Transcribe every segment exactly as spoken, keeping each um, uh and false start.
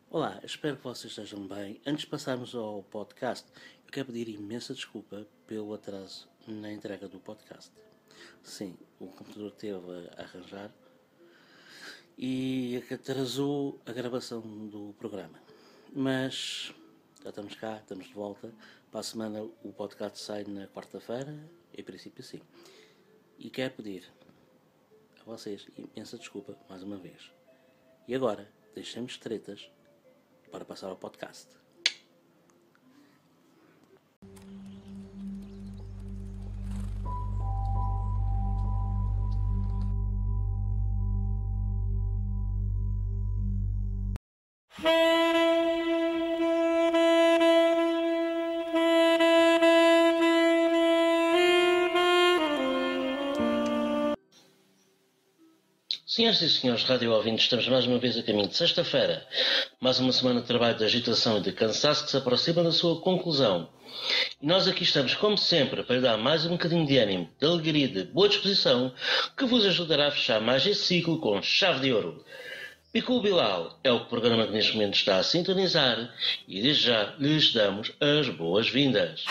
Olá, espero que vocês estejam bem. Antes de passarmos ao podcast, eu quero pedir imensa desculpa pelo atraso na entrega do podcast. Sim, o computador teve a arranjar e atrasou a gravação do programa. Mas já estamos cá, estamos de volta. Para a semana o podcast sai na quarta-feira, em princípio sim. E quero pedir a vocês imensa desculpa mais uma vez. E agora, deixemos tretas para passar ao podcast. Senhoras e senhores rádio ouvintes, estamos mais uma vez a caminho de sexta-feira. Mais uma semana de trabalho, de agitação e de cansaço que se aproxima da sua conclusão. E nós aqui estamos, como sempre, para dar mais um bocadinho de ânimo, de alegria e de boa disposição, que vos ajudará a fechar mais esse ciclo com chave de ouro. Pico Bilal é o programa que neste momento está a sintonizar e desde já lhes damos as boas-vindas.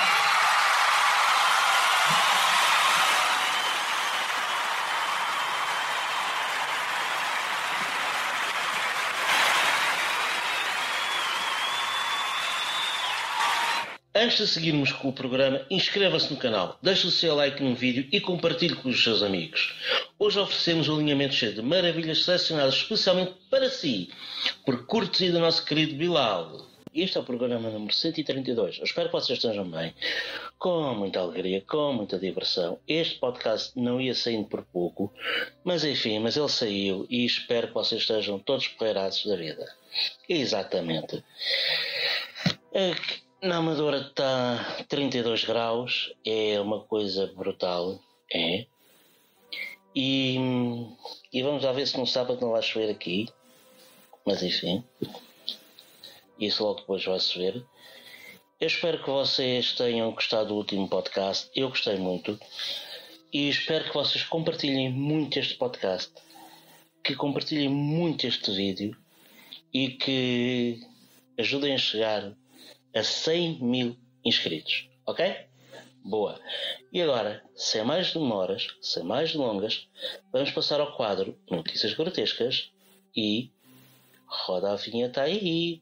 Antes de seguirmos com o programa, inscreva-se no canal, deixe o seu like no vídeo e compartilhe com os seus amigos. Hoje oferecemos um alinhamento cheio de maravilhas selecionadas especialmente para si, por cortesia do nosso querido Bilal. Este é o programa número cento e trinta e dois. Eu espero que vocês estejam bem, com muita alegria, com muita diversão. Este podcast não ia saindo por pouco, mas enfim, mas ele saiu e espero que vocês estejam todos porreirados da vida. Exatamente. É que na Amadora está trinta e dois graus, é uma coisa brutal, é. E, e vamos lá ver se no sábado não vai chover aqui, mas enfim, isso logo depois vai chover. Eu espero que vocês tenham gostado do último podcast, eu gostei muito, e espero que vocês compartilhem muito este podcast, que compartilhem muito este vídeo e que ajudem a chegar a cem mil inscritos, ok? Boa! E agora, sem mais demoras, sem mais delongas, vamos passar ao quadro Notícias Grotescas e roda a vinheta aí!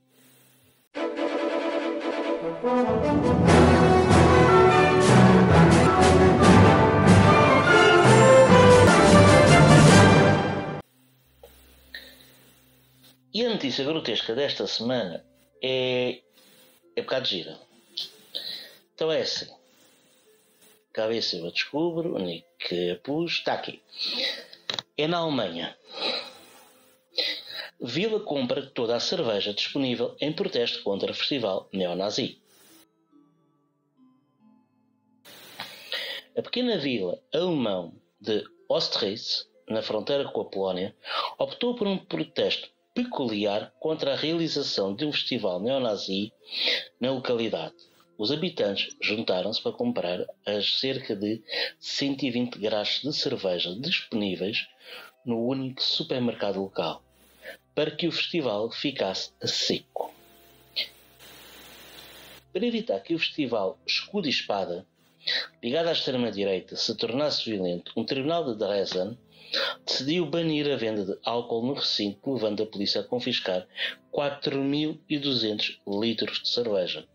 E a notícia grotesca desta semana é É um bocado gira. Então é assim. Cá ver se eu descubro onde é que pus. Está aqui. É na Alemanha. Vila compra toda a cerveja disponível em protesto contra o festival neonazi. A pequena vila alemã de Ostritz, na fronteira com a Polónia, optou por um protesto peculiar contra a realização de um festival neonazi na localidade. Os habitantes juntaram-se para comprar as cerca de cento e vinte graxas de cerveja disponíveis no único supermercado local, para que o festival ficasse a seco. Para evitar que o festival Escudo e Espada, ligado à extrema-direita, se tornasse violento, um tribunal de Dresden decidiu banir a venda de álcool no recinto, levando a polícia a confiscar quatro mil e duzentos litros de cerveja.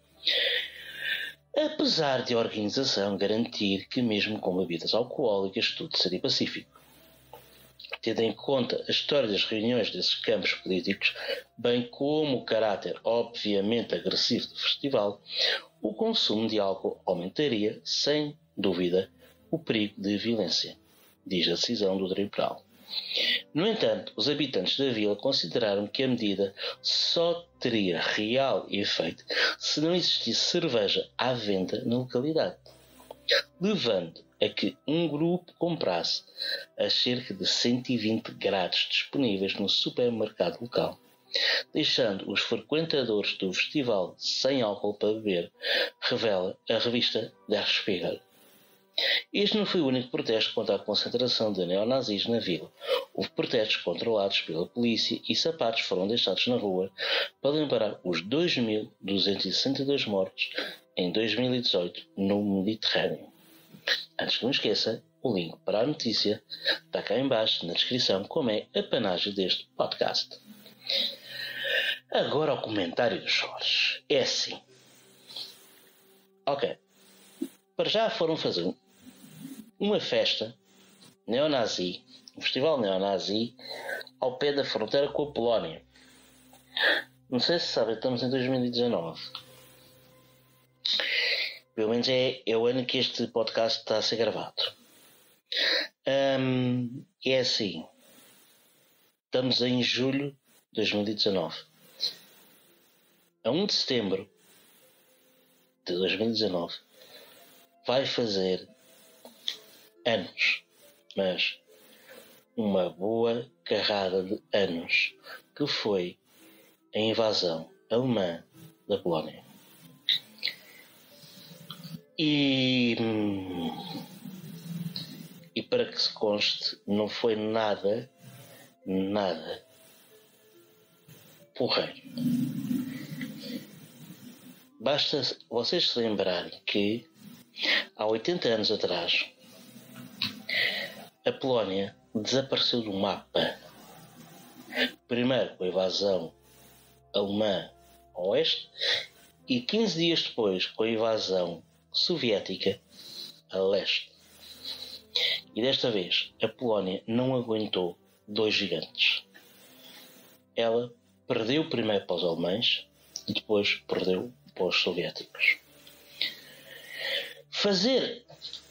Apesar de a organização garantir que mesmo com bebidas alcoólicas tudo seria pacífico. Tendo em conta a história das reuniões desses campos políticos, bem como o caráter obviamente agressivo do festival, o consumo de álcool aumentaria, sem dúvida, o perigo de violência, diz a decisão do tribunal. No entanto, os habitantes da vila consideraram que a medida só teria real efeito se não existisse cerveja à venda na localidade, levando a que um grupo comprasse as cerca de cento e vinte graxas disponíveis no supermercado local, deixando os frequentadores do festival sem álcool para beber, revela a revista Der Spiegel. Este não foi o único protesto contra a concentração de neonazis na vila. Houve protestos controlados pela polícia e sapatos foram deixados na rua para lembrar os dois mil duzentos e sessenta e dois mortos em dois mil e dezoito no Mediterrâneo. Antes que não esqueça, o link para a notícia está cá em baixo na descrição, como é a panagem deste podcast. Agora ao comentário dos Jorge. É assim. Ok. Para já foram fazer uma festa neonazi, um festival neonazi, ao pé da fronteira com a Polónia. Não sei se sabem, estamos em dois mil e dezanove. Pelo menos é, é o ano que este podcast está a ser gravado. Um, é assim. Estamos em julho de dois mil e dezanove. A um de setembro de dois mil e dezanove vai fazer anos, mas uma boa carrada de anos, que foi a invasão alemã da Polónia. E, e para que se conste, não foi nada, nada porreiro. Basta vocês se lembrarem que há oitenta anos atrás a Polónia desapareceu do mapa. Primeiro com a invasão alemã ao oeste e quinze dias depois com a invasão soviética a leste. E desta vez a Polónia não aguentou dois gigantes. Ela perdeu primeiro para os alemães e depois perdeu para os soviéticos. Fazer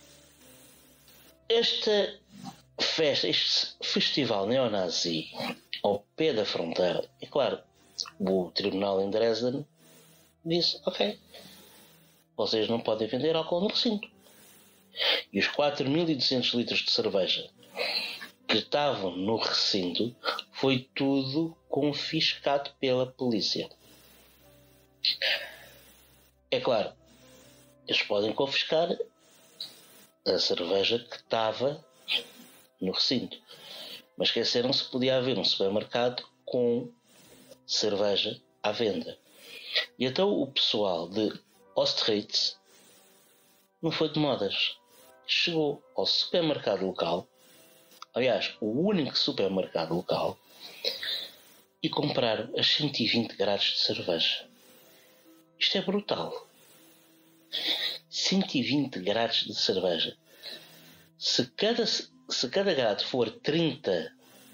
esta festa, este festival neonazi ao pé da fronteira, é claro, o tribunal em Dresden disse, ok, vocês não podem vender álcool no recinto. E os quatro mil e duzentos litros de cerveja que estavam no recinto foi tudo confiscado pela polícia. É claro, eles podem confiscar a cerveja que estava no recinto, mas esqueceram-se que podia haver um supermercado com cerveja à venda. E então o pessoal de Ostritz não foi de modas. Chegou ao supermercado local, aliás, o único supermercado local, e compraram as cento e vinte grades de cerveja. Isto é brutal. cento e vinte grades de cerveja. Se cada, se cada grade for trinta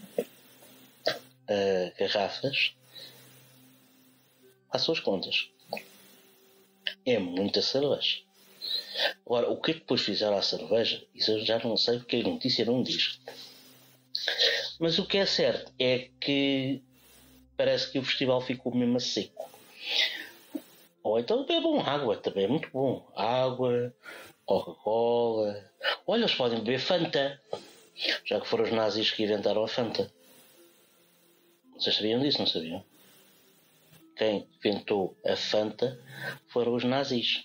uh, garrafas, façam as contas. É muita cerveja. Agora, o que é que depois fizeram à cerveja? Isso eu já não sei porque a notícia não diz. Mas o que é certo é que parece que o festival ficou mesmo a seco. Ou então bebam água, também é muito bom. Água, Coca-Cola. Olha, eles podem beber Fanta. Já que foram os nazis que inventaram a Fanta. Vocês sabiam disso, não sabiam? Quem inventou a Fanta foram os nazis.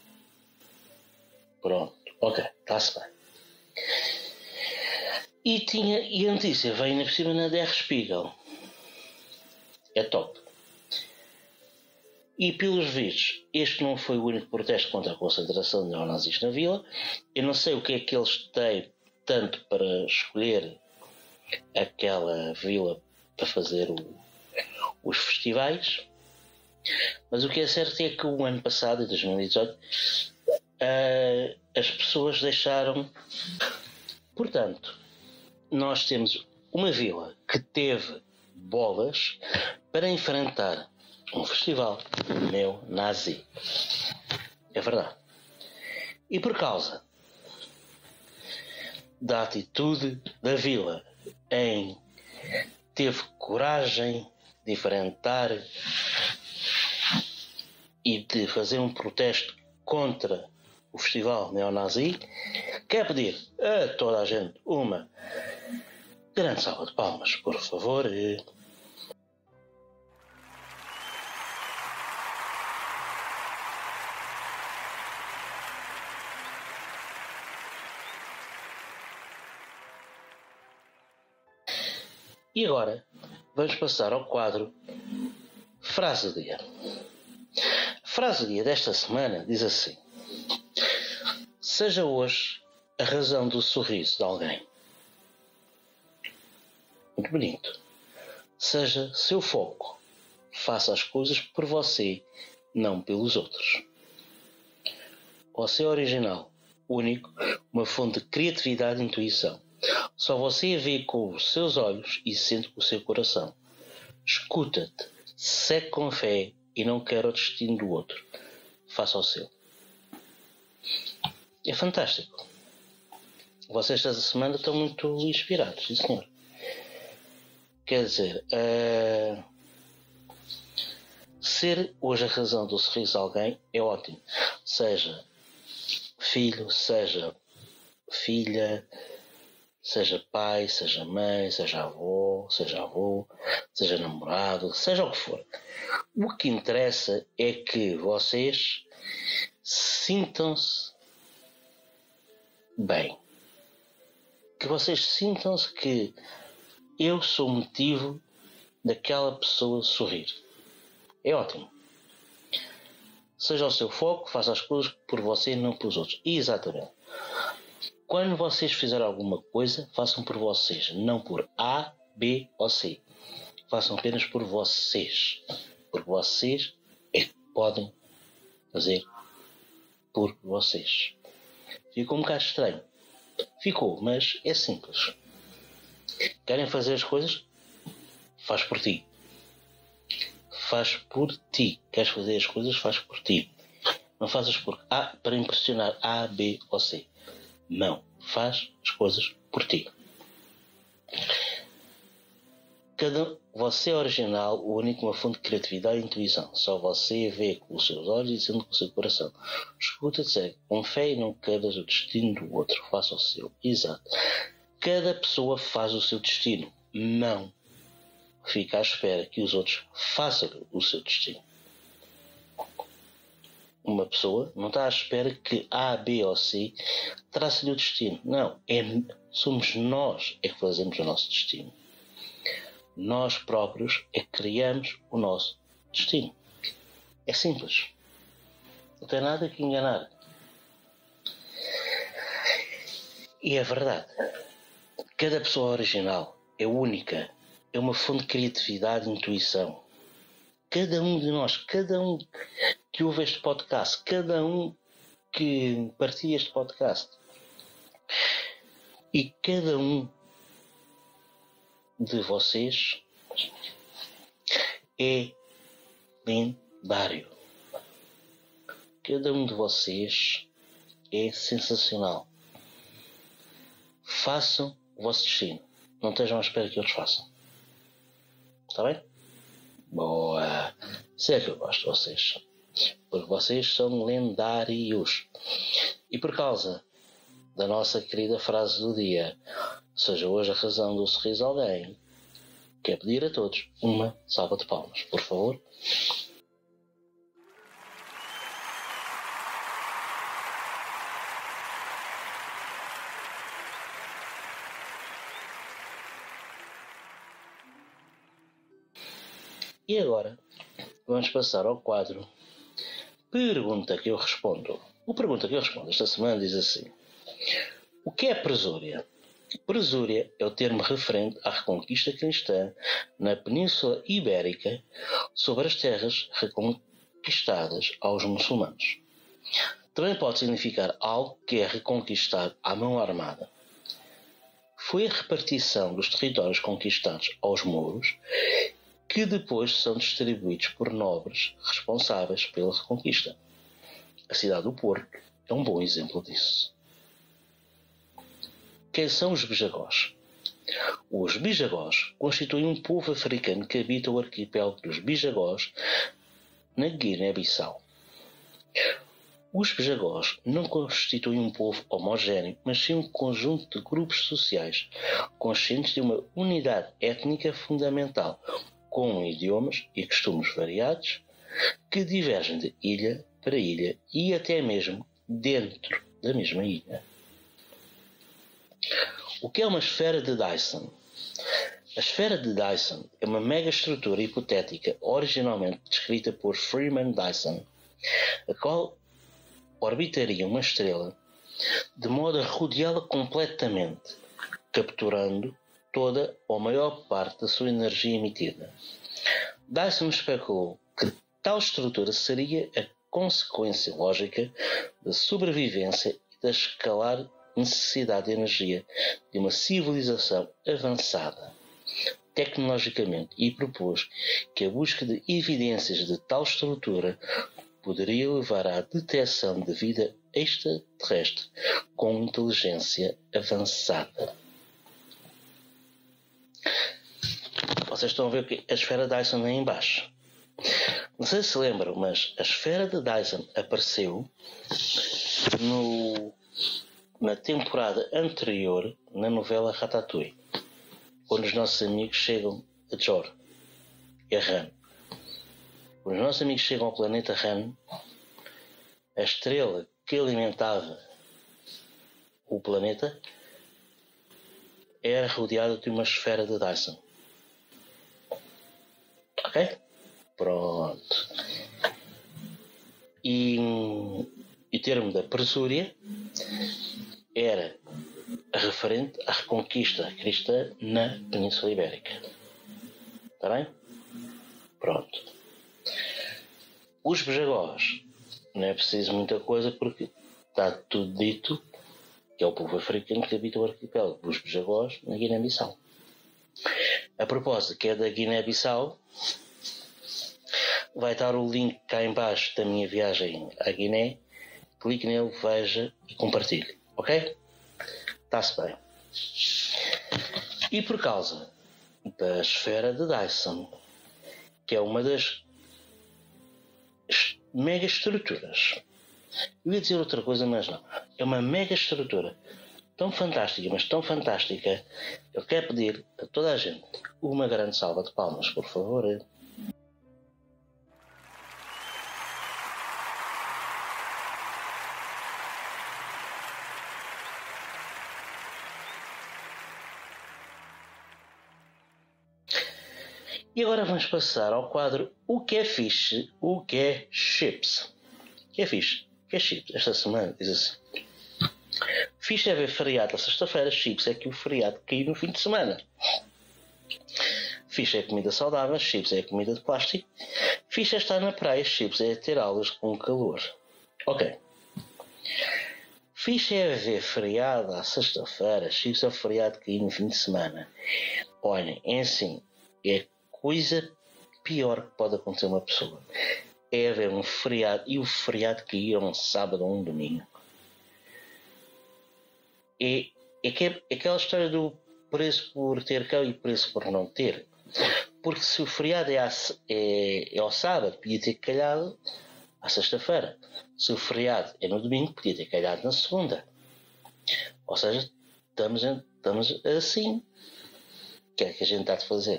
Pronto, ok, está-se bem. E, tinha, e a notícia veio ainda por cima na Der Spiegel. É top. E pelos vistos, este não foi o único protesto contra a concentração de neonazis na vila. Eu não sei o que é que eles têm tanto para escolher aquela vila para fazer o, os festivais. Mas o que é certo é que o ano passado, em dois mil e dezoito, uh, as pessoas deixaram. Portanto, nós temos uma vila que teve bolas para enfrentar um festival neonazi. É verdade. E por causa da atitude da vila em teve coragem de enfrentar e de fazer um protesto contra o festival neonazi, quer pedir a toda a gente uma grande salva de palmas, por favor. E agora vamos passar ao quadro Frase do Dia. A frase do dia desta semana diz assim: seja hoje a razão do sorriso de alguém. Muito bonito. Seja seu foco. Faça as coisas por você, não pelos outros. Você é original, único, uma fonte de criatividade e intuição. Só você a vê com os seus olhos e sente com o seu coração. Escuta-te, segue com fé e não quer o destino do outro. Faça o seu. É fantástico. Vocês esta semana estão muito inspirados, sim senhor. Quer dizer, uh, ser hoje a razão do sorriso de alguém é ótimo. Seja filho, seja filha, seja pai, seja mãe, seja avó, seja avô, seja namorado, seja o que for. O que interessa é que vocês sintam-se bem. Que vocês sintam-se que eu sou o motivo daquela pessoa sorrir. É ótimo. Seja o seu foco, faça as coisas por você e não pelos outros. Exatamente. Quando vocês fizerem alguma coisa, façam por vocês, não por A, B ou C. Façam apenas por vocês. Porque vocês é que podem fazer por vocês. Ficou um bocado estranho. Ficou, mas é simples. Querem fazer as coisas? Faz por ti. Faz por ti. Queres fazer as coisas? Faz por ti. Não faças por A para impressionar A, B ou C. Não. Faz as coisas por ti. Cada, você é original, único, uma fonte de criatividade e intuição. Só você vê com os seus olhos e sente com o seu coração. Escuta-te, segue com fé e não queiras o destino do outro. Faça o seu. Exato. Cada pessoa faz o seu destino. Não fica à espera que os outros façam o seu destino. Uma pessoa não está à espera que A, B ou C tracem o destino. Não. É, somos nós é que fazemos o nosso destino. Nós próprios é que criamos o nosso destino. É simples. Não tem nada que enganar. E é verdade. Cada pessoa original é única. É uma fonte de criatividade e intuição. Cada um de nós, cada um que ouve este podcast, cada um que partilha este podcast e cada um de vocês é lendário. Cada um de vocês é sensacional. Façam o vosso destino. Não estejam à espera que outros façam. Está bem? Boa! Isso é que eu gosto de vocês. Porque vocês são lendários. E por causa da nossa querida frase do dia, seja hoje a razão do sorriso de alguém, quero pedir a todos uma salva de palmas, por favor. E agora vamos passar ao quadro Pergunta que eu respondo. O Pergunta que eu respondo esta semana diz assim: o que é presúria? Presúria é o termo referente à reconquista cristã na Península Ibérica sobre as terras reconquistadas aos muçulmanos. Também pode significar algo que é reconquistado à mão armada. Foi a repartição dos territórios conquistados aos mouros que depois são distribuídos por nobres responsáveis pela reconquista. A cidade do Porto é um bom exemplo disso. Quem são os bisagós? Os bisagós constituem um povo africano que habita o arquipélago dos Bisagós na Guiné-Bissau. Os bisagós não constituem um povo homogéneo, mas sim um conjunto de grupos sociais conscientes de uma unidade étnica fundamental, com idiomas e costumes variados, que divergem de ilha para ilha e até mesmo dentro da mesma ilha. O que é uma esfera de Dyson? A esfera de Dyson é uma megaestrutura hipotética originalmente descrita por Freeman Dyson, a qual orbitaria uma estrela de modo a rodeá-la completamente, capturando toda ou maior parte da sua energia emitida. Dyson especulou que tal estrutura seria a consequência lógica da sobrevivência e da escalar necessidade de energia de uma civilização avançada tecnologicamente e propôs que a busca de evidências de tal estrutura poderia levar à detecção de vida extraterrestre com inteligência avançada. Vocês estão a ver que a esfera Dyson é em baixo. Não sei se lembram, mas a esfera de Dyson apareceu no, na temporada anterior na novela Ratatouille, quando os nossos amigos chegam a Jor e a Han. Quando os nossos amigos chegam ao planeta Han, a estrela que alimentava o planeta era rodeada de uma esfera de Dyson. Ok? Pronto. E o termo da Presúria era referente à reconquista cristã na Península Ibérica. Está bem? Pronto. Os Bejagós. Não é preciso muita coisa porque está tudo dito que é o povo africano que habita o arquipélago dos Bejagós na Guiné-Bissau. A propósito, que é da Guiné-Bissau, vai estar o link cá em baixo da minha viagem à Guiné. Clique nele, veja e compartilhe. Ok? Está-se bem. E por causa da esfera de Dyson, que é uma das mega estruturas, eu ia dizer outra coisa, mas não, é uma mega estrutura tão fantástica, mas tão fantástica, eu quero pedir a toda a gente uma grande salva de palmas, por favor. E agora vamos passar ao quadro O que é fixe, o que é chips. O que é fixe, o que é chips? Esta semana diz assim: fixe é ver feriado na sexta-feira, chips é que o feriado caiu no fim de semana. Fixe é comida saudável, chips é comida de plástico. Fixe é estar na praia, chips é ter aulas com calor. Ok. Fixe é ver feriado à sexta-feira, chips é o feriado que caiu no fim de semana. Olhem, é assim, é coisa pior que pode acontecer a uma pessoa é haver um feriado e o feriado cair um sábado ou um domingo. É, é, que é, é aquela história do preço por ter cá e preço por não ter. Porque se o feriado é, a, é, é ao sábado, podia ter calhado à sexta-feira. Se o feriado é no domingo, podia ter calhado na segunda. Ou seja, estamos, estamos assim. O que é que a gente está a fazer?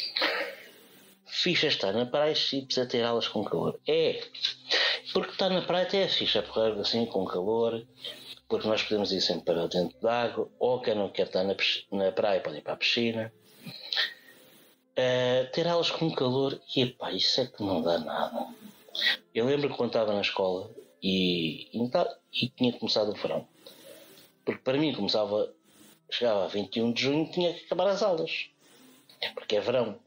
Ficha estar na praia, chips a ter aulas com calor. É, porque estar na praia até é ficha, porque assim com calor, porque nós podemos ir sempre para dentro da água, ou quem não quer estar na, na praia pode ir para a piscina. Uh, ter aulas com calor, e epá, isso é que não dá nada. Eu lembro que quando estava na escola e, e, e tinha começado o verão, porque para mim começava, chegava a vinte e um de junho e tinha que acabar as aulas, porque é verão.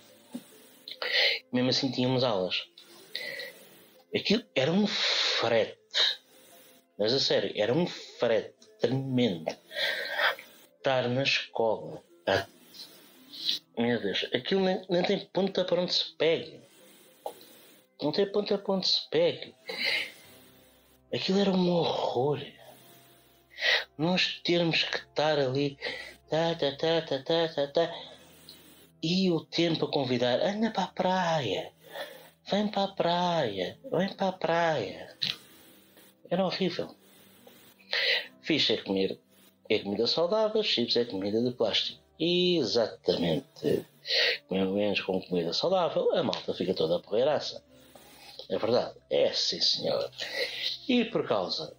Mesmo assim tínhamos aulas. Aquilo era um frete, mas a sério, era um frete tremendo. Estar na escola, ah, meu Deus, aquilo nem, nem tem ponta para onde se pegue. Não tem ponta para onde se pegue. Aquilo era um horror. Nós termos que estar ali, tá, tá, tá, tá, tá, tá, tá, e o tempo a convidar, anda para a praia, vem para a praia, vem para a praia. Era horrível. Fixe é comer, é comida saudável, chips é comida de plástico. Exatamente. Menos com comida saudável, a malta fica toda a porreiraça. É verdade, é sim senhor. E por causa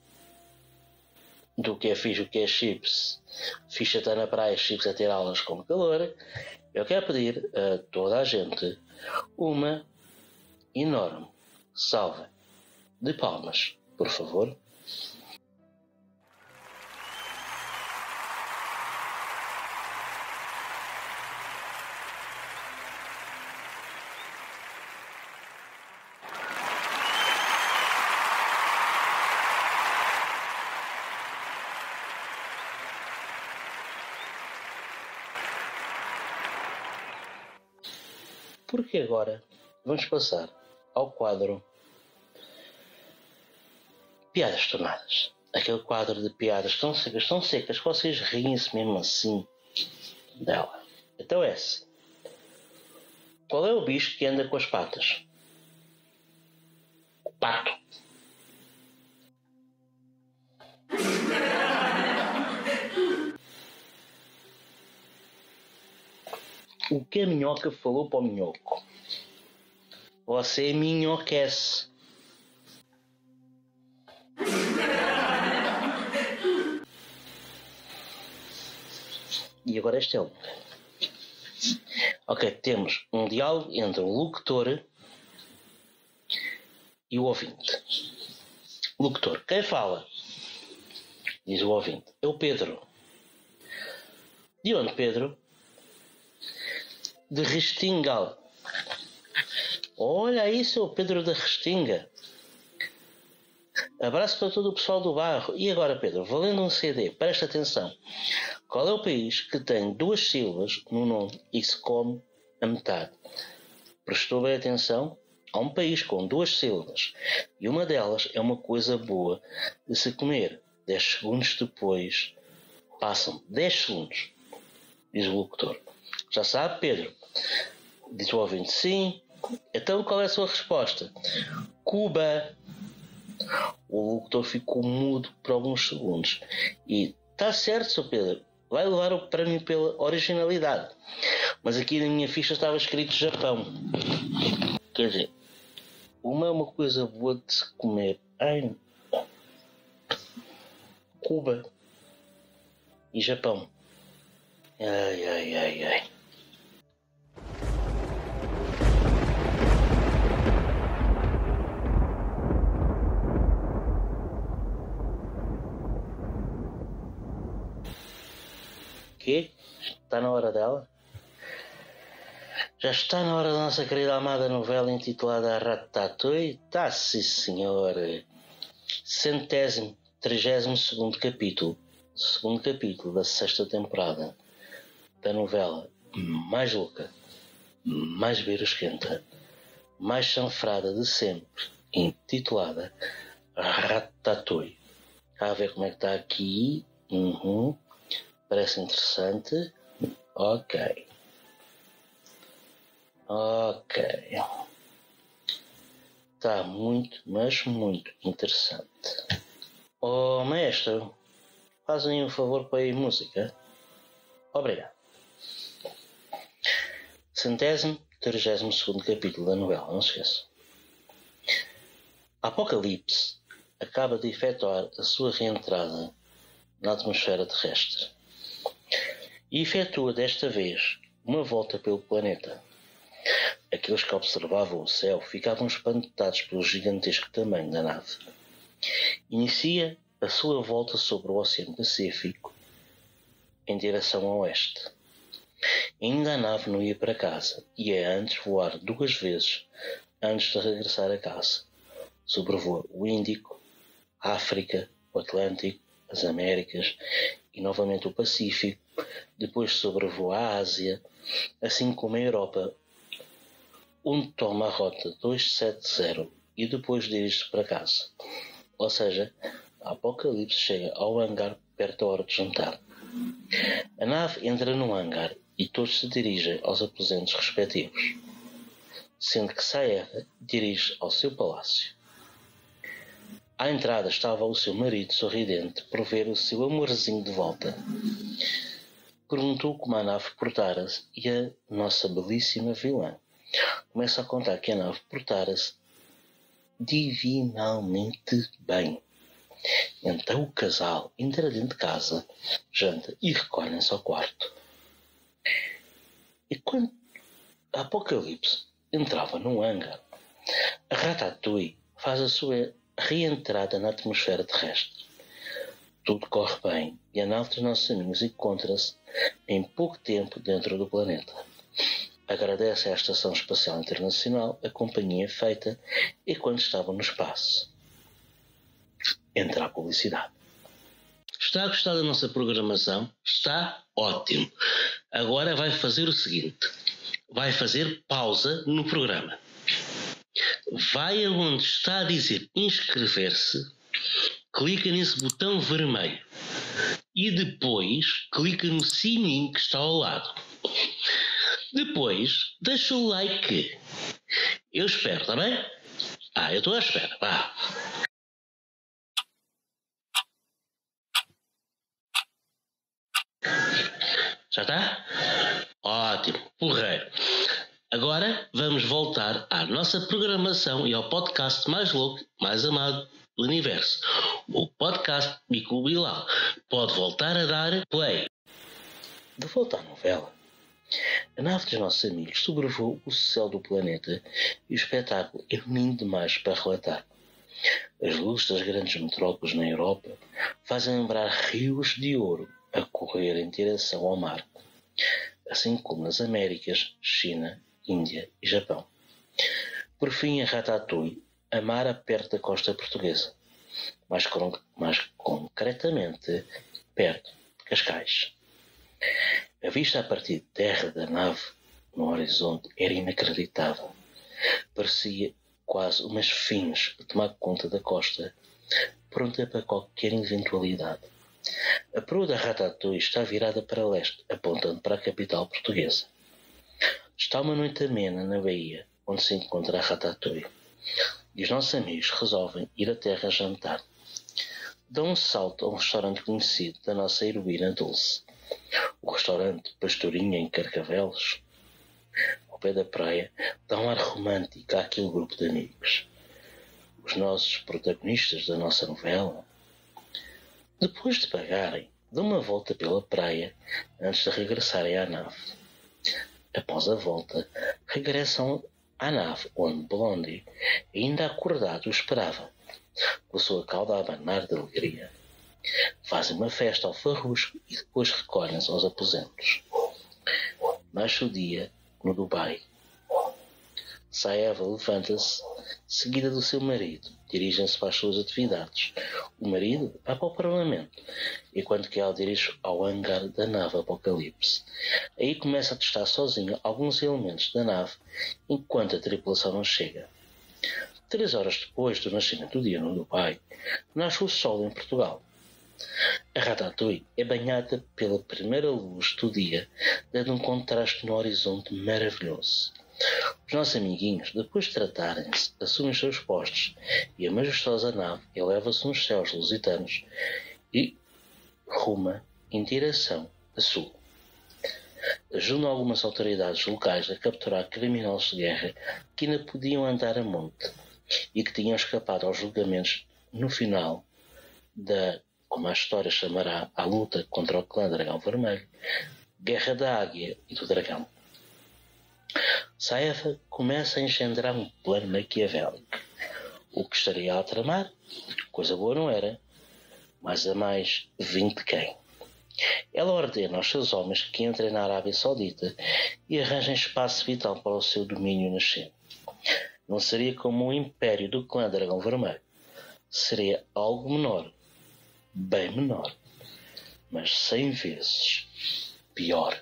do que é fixe, o que é chips, fixe é estar na praia, chips é ter aulas com calor. Eu quero pedir a toda a gente uma enorme salva de palmas, por favor. Porque agora vamos passar ao quadro Piadas Tornadas. Aquele quadro de piadas tão secas, tão secas, que vocês riem-se mesmo assim dela. Então é assim. Qual é o bicho que anda com as patas? O pato. O que a minhoca falou para o minhoco? Você minhoquece. E agora este é o... Ok, temos um diálogo entre o locutor e o ouvinte. Locutor, quem fala? Diz o ouvinte. É o Pedro. De onde, Pedro? De Restingal. Olha aí, seu Pedro da Restinga. Abraço para todo o pessoal do bairro. E agora, Pedro, valendo um C D, presta atenção. Qual é o país que tem duas sílabas no nome e se come a metade? Prestou bem atenção? Há um país com duas sílabas e uma delas é uma coisa boa de se comer. Dez segundos depois, passam dez segundos, diz o locutor. Já sabe, Pedro? Diz o ouvinte. Sim. Então qual é a sua resposta? Cuba. O locutor ficou mudo por alguns segundos. E está certo, seu Pedro. Vai levar o prémio pela originalidade. Mas aqui na minha ficha estava escrito Japão. Quer dizer, uma é uma coisa boa de se comer. Ai, Cuba e Japão. Ai, ai, ai, ai. Quê? Está na hora dela? Já está na hora da nossa querida amada novela intitulada Ratatouille? Está, sim, senhor. Centésimo, trigésimo segundo capítulo. Segundo capítulo da sexta temporada da novela mais louca, mais beirosquenta, mais chanfrada de sempre, intitulada Ratatouille. A ver como é que está aqui. Uhum. Parece interessante. Ok. Ok. Está muito, mas muito interessante. Oh, maestro, fazem um favor para a música? Obrigado. Centésimo, trigésimo segundo capítulo da novela, não se esqueça. Apocalipse acaba de efetuar a sua reentrada na atmosfera terrestre e efetua desta vez uma volta pelo planeta. Aqueles que observavam o céu ficavam espantados pelo gigantesco tamanho da nave. Inicia a sua volta sobre o Oceano Pacífico em direção ao oeste. Ainda a nave não ia para casa e é antes voar duas vezes antes de regressar a casa. Sobrevoa o Índico, a África, o Atlântico, as Américas e novamente o Pacífico, depois sobrevoa a Ásia, assim como a Europa, onde toma a rota duzentos e setenta e depois dirige-se para casa. Ou seja, a Apocalipse chega ao hangar perto da hora de jantar. A nave entra no hangar e todos se dirigem aos aposentos respectivos, sendo que Saera dirige ao seu palácio. À entrada estava o seu marido sorridente por ver o seu amorzinho de volta. Perguntou como a nave portara-se e a nossa belíssima vilã começa a contar que a nave portara-se divinalmente bem. Então o casal entra dentro de casa, janta e recolhem-se ao quarto. E quando a Apocalipse entrava no hangar, a Ratatouille faz a sua reentrada na atmosfera terrestre. Tudo corre bem e a nave dos nossos amigos encontra-se em pouco tempo dentro do planeta. Agradece à Estação Espacial Internacional a companhia feita enquanto estavam no espaço. Entra a publicidade. Está a gostar da nossa programação? Está ótimo. Agora vai fazer o seguinte. Vai fazer pausa no programa. Vai aonde está a dizer inscrever-se, clica nesse botão vermelho e depois clica no sininho que está ao lado. Depois deixa o like. Eu espero, está bem? Ah, eu estou à espera. Vá. Já está? Ótimo, porreiro. Agora vamos voltar à nossa programação e ao podcast mais louco, mais amado do universo. O podcast Mico Bilal. Pode voltar a dar play. De volta à novela. A nave dos nossos amigos sobrevoou o céu do planeta e o espetáculo é lindo demais para relatar. As luzes das grandes metrópoles na Europa fazem lembrar rios de ouro a correr em direção ao mar, assim como nas Américas, China, Índia e Japão. Por fim, a Ratatouille amara perto da costa portuguesa, mais, con- mais concretamente perto de Cascais. A vista a partir de terra da nave no horizonte era inacreditável. Parecia quase uma esfinge a tomar conta da costa, pronta para qualquer eventualidade. A proa da Ratatouille está virada para leste, apontando para a capital portuguesa. Está uma noite amena na baía, onde se encontra a Ratatouille, e os nossos amigos resolvem ir à terra jantar. Dão um salto a um restaurante conhecido da nossa heroína Dulce. O restaurante Pastorinha em Carcavelos, ao pé da praia, dá um ar romântico àquele grupo de amigos. Os nossos protagonistas da nossa novela, depois de pagarem, dão uma volta pela praia antes de regressarem à nave. Após a volta, regressam à nave onde Blondie, ainda acordado, o esperava, com a sua cauda a abanar de alegria. Fazem uma festa ao farrusco e depois recolhem-se aos aposentos. Nasce o dia no Dubai. Saeva levanta-se, seguida do seu marido. Dirigem-se para as suas atividades. O marido vai para o Parlamento, enquanto que ela dirige ao hangar da nave Apocalipse. Aí começa a testar sozinha alguns elementos da nave, enquanto a tripulação não chega. Três horas depois do nascimento do dia no Dubai, nasce o sol em Portugal. A Ratatouille é banhada pela primeira luz do dia, dando um contraste no horizonte maravilhoso. Os nossos amiguinhos, depois de tratarem-se, assumem os seus postos e a majestosa nave eleva-se nos céus lusitanos e ruma em direção a sul. Ajudam algumas autoridades locais a capturar criminosos de guerra que ainda podiam andar a monte e que tinham escapado aos julgamentos no final da, como a história chamará, a luta contra o clã Dragão Vermelho, Guerra da Águia e do Dragão. Saeva começa a engendrar um plano maquiavélico. O que estaria a tramar? Coisa boa não era, mas a mais vinte de quem? Ela ordena aos seus homens que entrem na Arábia Saudita e arranjem espaço vital para o seu domínio nascente. Não seria como o império do clã Dragão Vermelho. Seria algo menor, bem menor, mas cem vezes pior.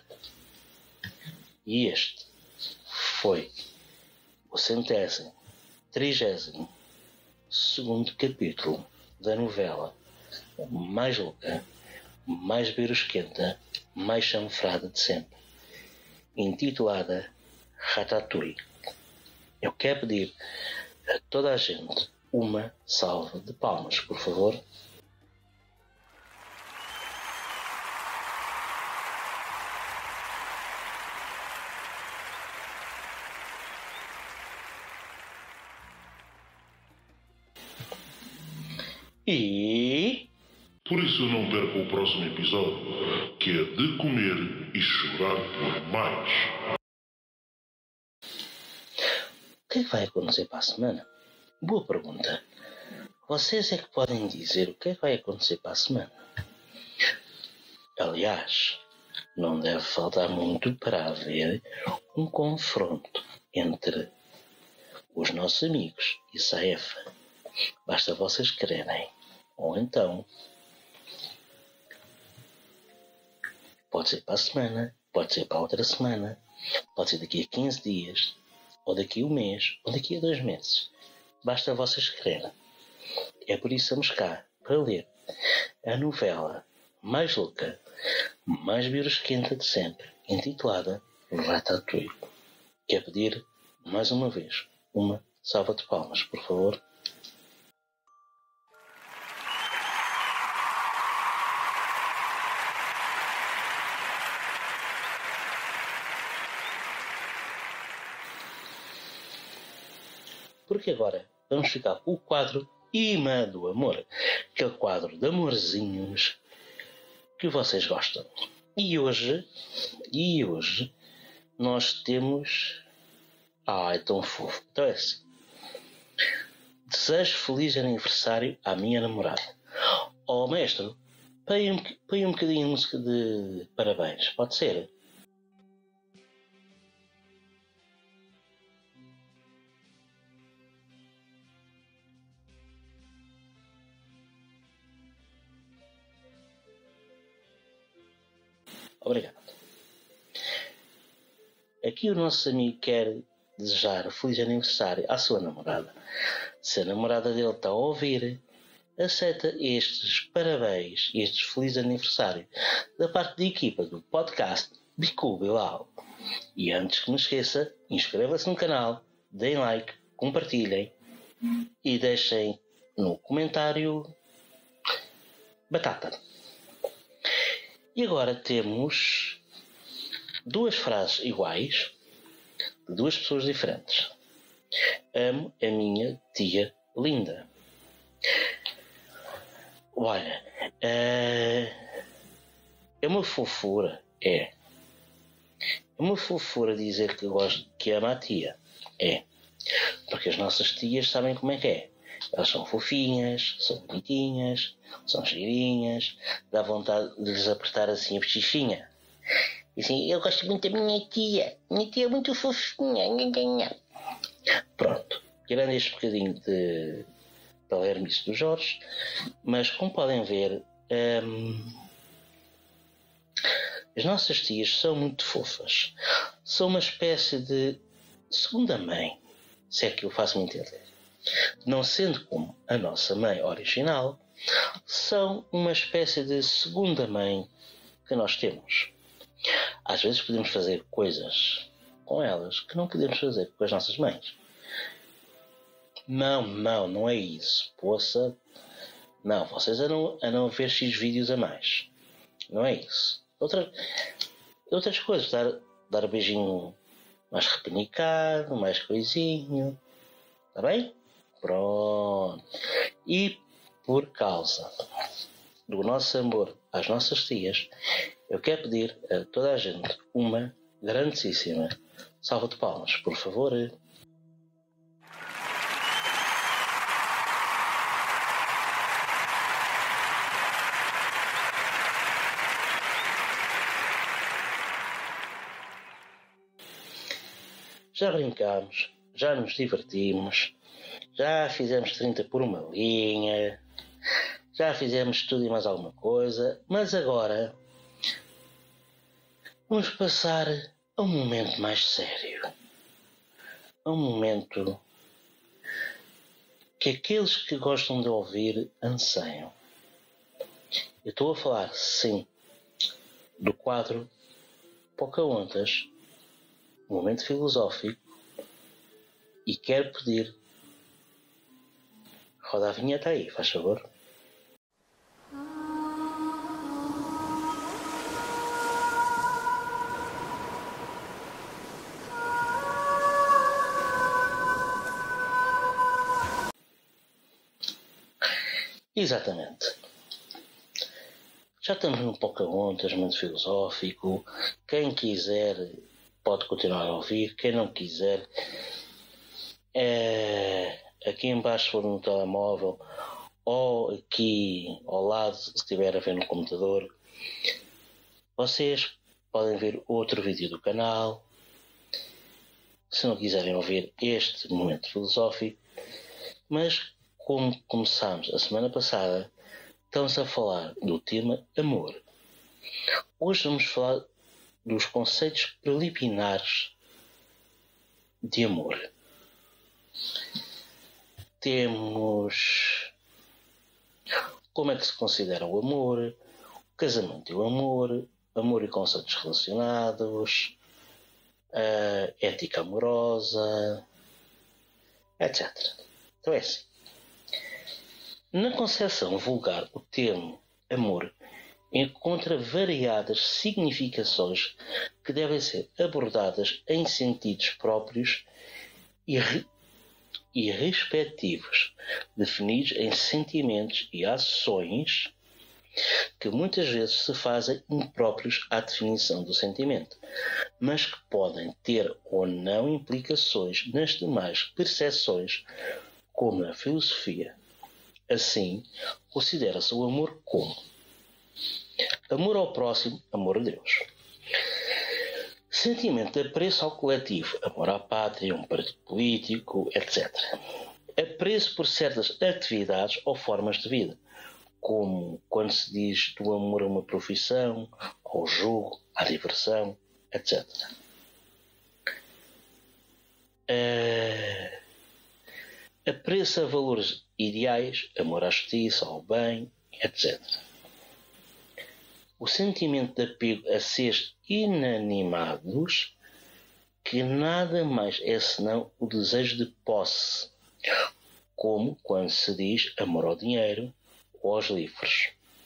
E este foi o centésimo, trigésimo, segundo capítulo da novela mais louca, mais beirosquenta, mais chanfrada de sempre, intitulada Ratatouille. Eu quero pedir a toda a gente uma salva de palmas, por favor. E... Por isso não perca o próximo episódio, que é de comer e chorar por mais. vai acontecer para a semana? Boa pergunta. Vocês é que podem dizer o que é que vai acontecer para a semana. Aliás, não deve faltar muito para haver um confronto entre os nossos amigos e Saefa. Basta vocês quererem. Ou então, pode ser para a semana, pode ser para a outra semana, pode ser daqui a quinze dias, ou daqui a um mês, ou daqui a dois meses. Basta vocês quererem. É por isso que estamos cá, para ler a novela mais louca, mais birosquenta de sempre, intitulada Ratatouille. Quer pedir, mais uma vez, uma salva de palmas, por favor? Porque agora vamos ficar com o quadro Imã do Amor, aquele quadro de amorzinhos que vocês gostam. E hoje, e hoje, nós temos... Ah, é tão fofo. Então é assim. Desejo feliz aniversário à minha namorada. Oh, mestre, põe um, põe um bocadinho de música de parabéns. Pode ser? Obrigado. Aqui o nosso amigo quer desejar feliz aniversário à sua namorada. Se a namorada dele está a ouvir, aceita estes parabéns e estes feliz aniversário da parte da equipa do podcast Bicu Bilal. E antes que me esqueça, inscreva-se no canal, deem like, compartilhem e deixem no comentário batata. E agora temos duas frases iguais de duas pessoas diferentes. Amo a minha tia linda. Olha, é uma fofura, é. É uma fofura dizer que gosto, que ama a tia. É. Porque as nossas tias sabem como é que é. Elas são fofinhas, são bonitinhas, são girinhas, dá vontade de lhes apertar assim a bochichinha. E assim, eu gosto muito da minha tia, minha tia é muito fofinha. Pronto, tirando este bocadinho de palermice do Jorge, mas como podem ver, hum, as nossas tias são muito fofas. São uma espécie de segunda mãe, se é que eu faço-me entender. Não sendo como a nossa mãe original, são uma espécie de segunda mãe que nós temos. Às vezes podemos fazer coisas com elas que não podemos fazer com as nossas mães. Não, não, não é isso. Poça, não, vocês andam, andam a ver X vídeos a mais. Não é isso. Outra, outras coisas, dar, dar beijinho mais repenicado, mais coisinho. Está bem? Pronto. E por causa do nosso amor às nossas tias, eu quero pedir a toda a gente uma grandíssima salva de palmas, por favor. Já brincámos, já nos divertimos, já fizemos trinta por uma linha, já fizemos tudo e mais alguma coisa, mas agora vamos passar a um momento mais sério. A um momento que aqueles que gostam de ouvir anseiam. Eu estou a falar, sim, do quadro Pocahontas, um momento filosófico, e quero pedir, roda a vinheta aí, faz favor. Exatamente. Já estamos num Pocahontas, muito filosófico. Quem quiser pode continuar a ouvir. Quem não quiser, é, aqui embaixo, se for no telemóvel, ou aqui ao lado, se estiver a ver no computador, vocês podem ver outro vídeo do canal. Se não quiserem ouvir este momento filosófico, mas como começámos a semana passada, estamos a falar do tema amor. Hoje vamos falar dos conceitos preliminares de amor. Temos como é que se considera o amor, o casamento e o amor, amor e conceitos relacionados, a ética amorosa, etcétera. Então é assim. Na concepção vulgar, o termo amor encontra variadas significações que devem ser abordadas em sentidos próprios e, re- e respectivos, definidos em sentimentos e ações que muitas vezes se fazem impróprios à definição do sentimento, mas que podem ter ou não implicações nas demais percepções, como na filosofia. Assim, considera-se o amor como amor ao próximo, amor a Deus. Sentimento de apreço ao coletivo, amor à pátria, um partido político, etcétera. Apreço por certas atividades ou formas de vida, como quando se diz do amor a uma profissão, ao jogo, à diversão, etcétera. Uh, apreço a valores ideais, amor à justiça, ao bem, etcétera. O sentimento de apego a seres inanimados, que nada mais é senão o desejo de posse, como quando se diz amor ao dinheiro ou aos livros.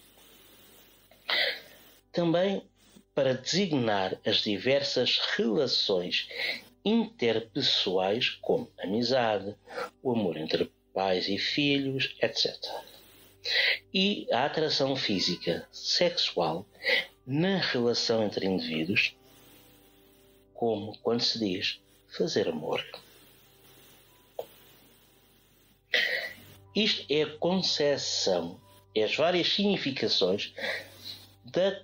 Também para designar as diversas relações interpessoais, como amizade, o amor entre pais e filhos, etcétera. E a atração física, sexual, na relação entre indivíduos, como quando se diz fazer amor. Isto é a concepção, é as várias significações da,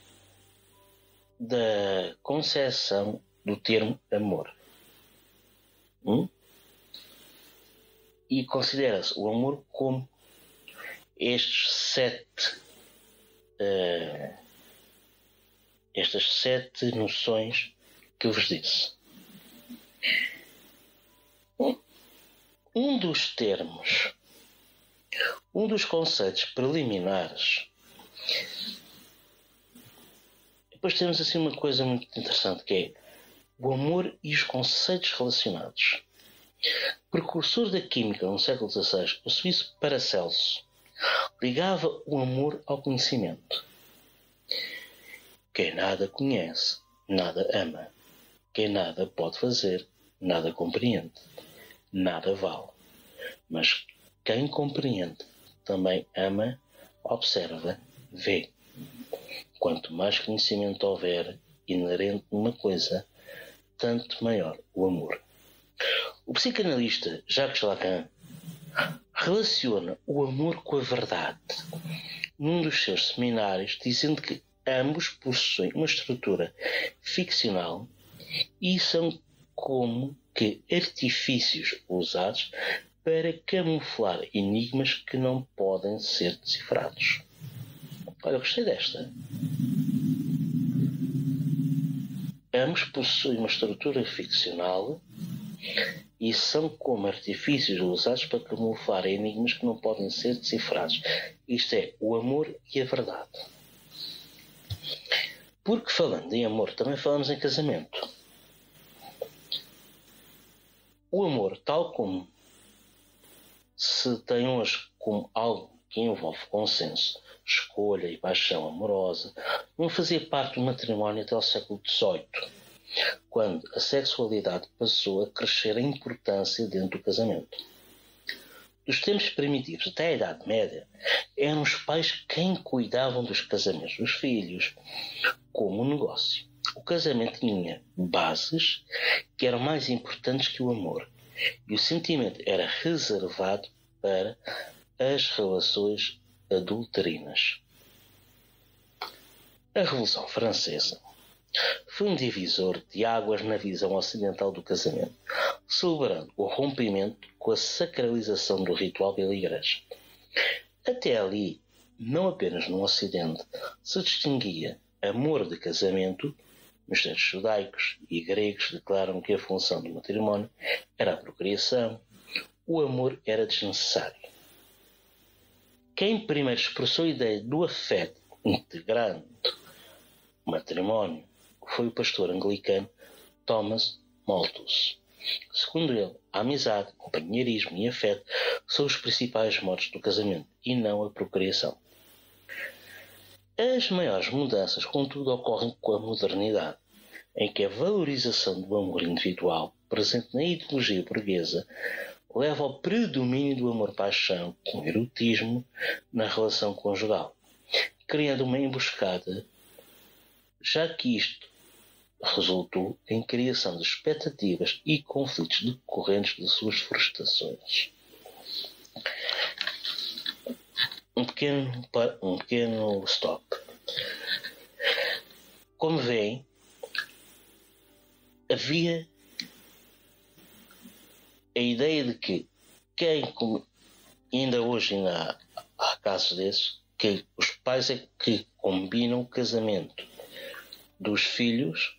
da concepção do termo amor. Hum? E considera-se o amor como estes sete, uh, estas sete noções que eu vos disse. Um, um dos termos, um dos conceitos preliminares. Depois temos assim uma coisa muito interessante, que é o amor e os conceitos relacionados. Precursor da química no século dezasseis, o suíço Paracelso ligava o amor ao conhecimento. Quem nada conhece, nada ama. Quem nada pode fazer, nada compreende. Nada vale. Mas quem compreende, também ama, observa, vê. Quanto mais conhecimento houver inerente numa coisa, tanto maior o amor. O psicanalista Jacques Lacan relaciona o amor com a verdade num dos seus seminários, dizendo que ambos possuem uma estrutura ficcional e são como que artifícios usados para camuflar enigmas que não podem ser decifrados. Olha, eu gostei desta. Ambos possuem uma estrutura ficcional e são como artifícios usados para camuflar enigmas que não podem ser decifrados. Isto é o amor e a verdade. Porque falando em amor, também falamos em casamento. O amor, tal como se tem hoje como algo que envolve consenso, escolha e paixão amorosa, não fazia parte do matrimónio até o século dezoito, quando a sexualidade passou a crescer em importância dentro do casamento. Dos tempos primitivos até a Idade Média, eram os pais quem cuidavam dos casamentos dos filhos, como um negócio. O casamento tinha bases que eram mais importantes que o amor, e o sentimento era reservado para as relações adulterinas. A Revolução Francesa foi um divisor de águas na visão ocidental do casamento, celebrando o rompimento com a sacralização do ritual pela Igreja. Até ali, não apenas no Ocidente, se distinguia amor de casamento. Nos textos judaicos e gregos declaram que a função do matrimónio era a procriação. O amor era desnecessário. Quem primeiro expressou a ideia do afeto integrando o matrimónio foi o pastor anglicano Thomas Malthus. Segundo ele, a amizade, companheirismo e afeto são os principais modos do casamento e não a procriação. As maiores mudanças, contudo, ocorrem com a modernidade, em que a valorização do amor individual, presente na ideologia burguesa, leva ao predomínio do amor-paixão com erotismo na relação conjugal, criando uma emboscada, já que isto resultou em criação de expectativas e conflitos decorrentes de suas frustrações. Um pequeno, um pequeno stop. Como veem, havia a ideia de que quem, ainda hoje ainda há, há casos desses, que os pais é que combinam o casamento dos filhos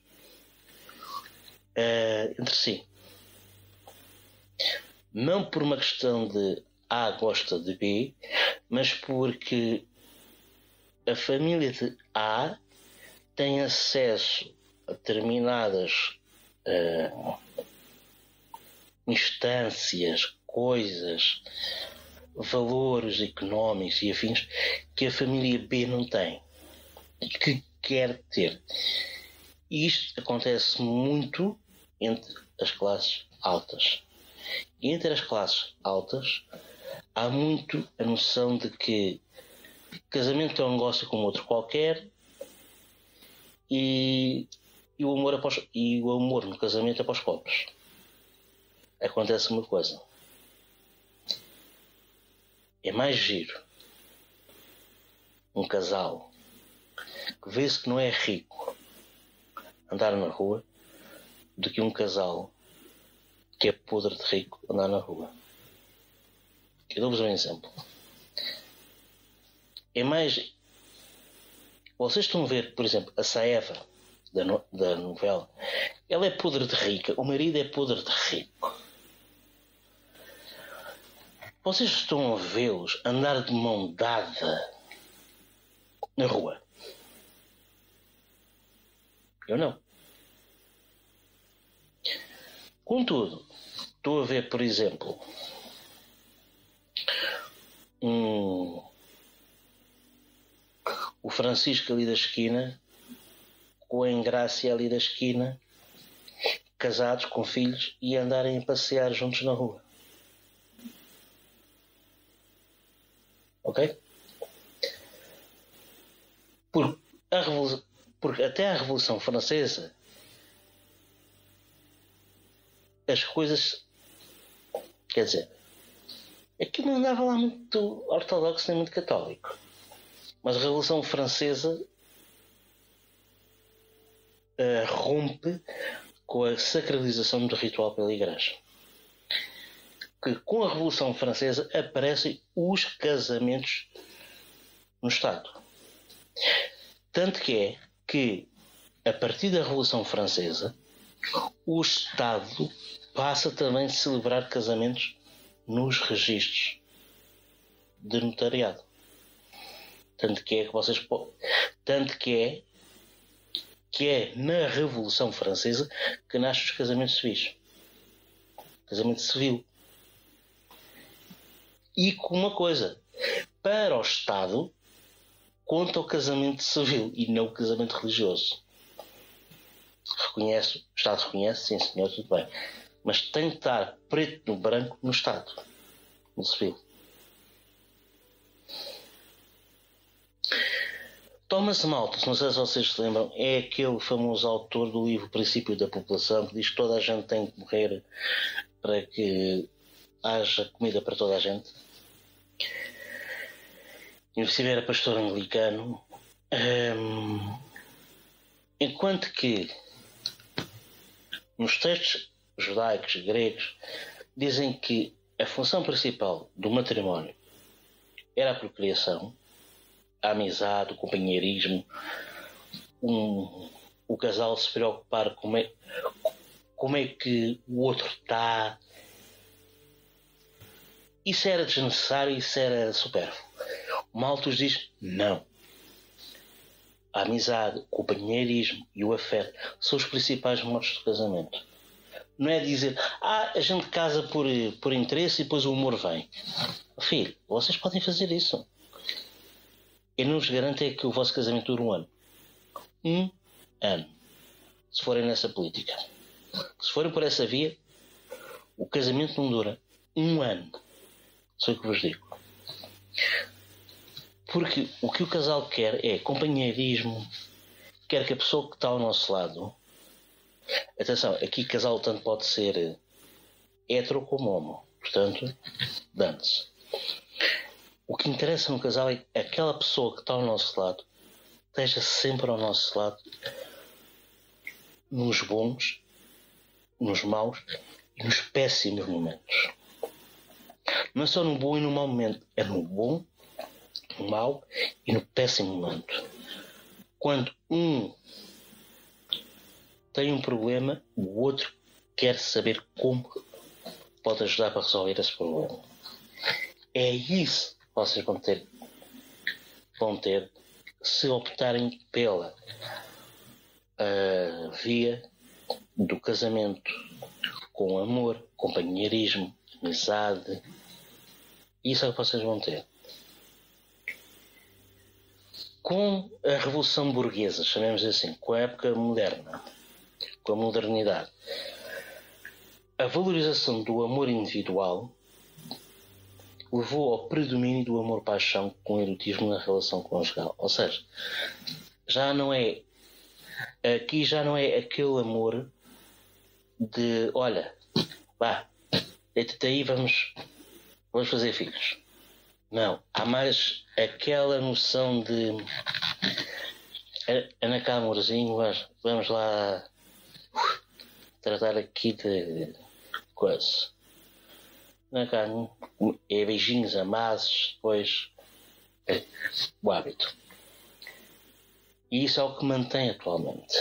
uh, entre si. Não por uma questão de A gosta de B, mas porque a família de A tem acesso a determinadas uh, instâncias, coisas, valores económicos e afins que a família B não tem e que quer ter. E isto acontece muito entre as classes altas. E entre as classes altas há muito a noção de que casamento é um negócio como outro qualquer e, e, o, amor após, e o amor no casamento é para os pobres. Acontece uma coisa. É mais giro um casal que vê-se que não é rico andar na rua do que um casal que é podre de rico andar na rua. Eu dou-vos um exemplo. É mais... Vocês estão a ver, por exemplo, a Saeva da, no... da novela. Ela é podre de rica, o marido é podre de rico. Vocês estão a vê-los andar de mão dada na rua? Eu não. Contudo, estou a ver, por exemplo, um, o Francisco ali da esquina com a Engrácia ali da esquina, casados com filhos e andarem a passear juntos na rua. Ok? Porque, a Revolução, porque até a Revolução Francesa as coisas, quer dizer, aquilo não andava lá muito ortodoxo nem muito católico, mas a Revolução Francesa uh, rompe com a sacralização do ritual pela Igreja. Que com a Revolução Francesa aparecem os casamentos no Estado. Tanto que é que, a partir da Revolução Francesa, o Estado passa também a celebrar casamentos nos registros de notariado. Tanto que é que vocês po- tanto que é que é na Revolução Francesa que nascem os casamentos civis. Casamento civil. E com uma coisa, para o Estado conta o casamento civil e não o casamento religioso. Reconhece, o Estado reconhece, sim senhor, tudo bem. Mas tem que estar preto no branco no Estado, no civil. Thomas Malthus, não sei se vocês se lembram, é aquele famoso autor do livro Princípio da População, que diz que toda a gente tem que morrer para que haja comida para toda a gente. Inclusive era pastor anglicano. Um, enquanto que nos textos judaicos e gregos dizem que a função principal do matrimónio era a procriação, a amizade, o companheirismo, um, o casal se preocupar com como é, como é que o outro está. Isso era desnecessário, isso era supérfluo. O Malthus diz não. A amizade, o companheirismo e o afeto são os principais modos de casamento. Não é dizer, ah, a gente casa por, por interesse e depois o amor vem. Filho, vocês podem fazer isso. Eu não vos garanto é que o vosso casamento dure um ano. Um ano. Se forem nessa política. Se forem por essa via, o casamento não dura um ano. Sei o que vos digo. Porque o que o casal quer é companheirismo, quer que a pessoa que está ao nosso lado... Atenção, aqui casal tanto pode ser hetero como homo. Portanto, dane-se. O que interessa no casal é que aquela pessoa que está ao nosso lado esteja sempre ao nosso lado, nos bons, nos maus e nos péssimos momentos. Não é só no bom e no mau momento, é no bom, no mau e no péssimo momento. Quando um tem um problema, o outro quer saber como pode ajudar para resolver esse problema. É isso que vocês vão ter, vão ter se optarem pela uh, via do casamento com amor, companheirismo, amizade. Isso é o que vocês vão ter. Com a Revolução Burguesa, chamemos assim, com a época moderna, com a modernidade, a valorização do amor individual levou ao predomínio do amor-paixão com erotismo na relação conjugal. Ou seja, já não é, aqui já não é aquele amor de, olha, vá, deita-te aí, vamos, vamos fazer filhos. Não, há mais aquela noção de anda cá, amorzinho, vamos lá tratar aqui de coisa. Anda cá, é beijinhos amados, depois é o hábito. E isso é o que mantém atualmente.